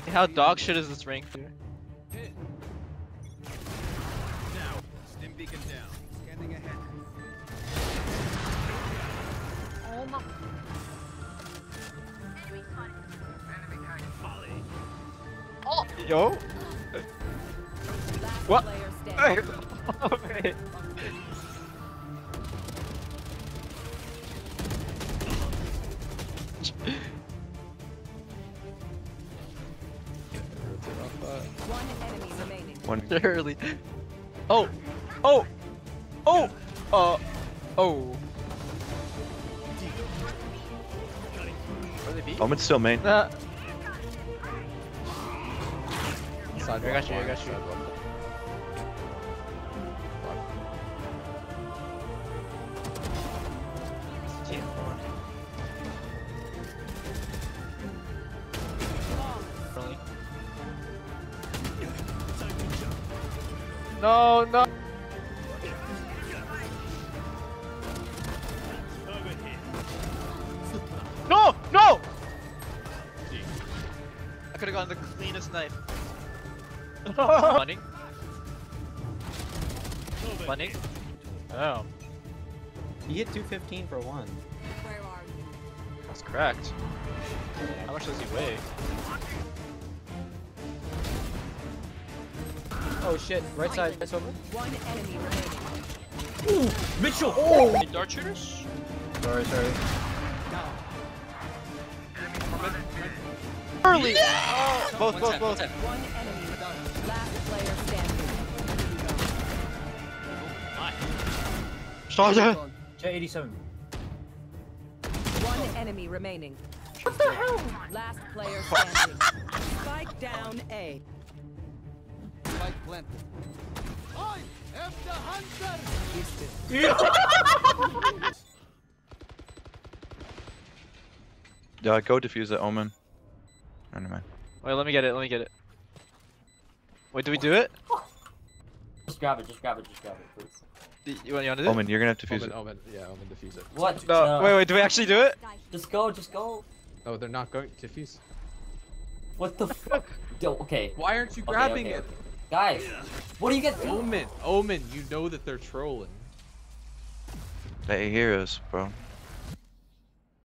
How dog shit is this rank? Hit. Down. Stim beacon down. Scanning ahead. Oh my. Oh. Yo. What? Player Wait. One enemy remaining. One. Early. Oh. Oh. Oh. Oh. Where they be? Omen's still main. I got you. I got you. No, no. No, no. I could have gotten the cleanest knife. Money. Money. Oh, You get 215 for one. Where are you? that's correct. How much does he weigh? Oh shit, right side, it's over. One enemy remaining. Ooh, Mitchell! Oh! Any dart shooters? Sorry. Early! Oh, both. One enemy. Last player standing. J87. One enemy remaining. What the hell? Last player standing. Spike down A. Spike planted. I am the hunter. Yeah, go defuse it, Omen. Never mind. Wait, let me get it. Wait, do we do it? Just grab it, please. You want to do it? Omen, you're gonna have to defuse it. Omen, yeah, Omen defuse it. What? No, wait, do we actually do it? Just go. Oh, they're not going to defuse. What the fuck? Yo, okay. Why aren't you Okay, grabbing okay, it? okay. Guys, what do you get? Omen, you know that they're trolling. They heroes, bro.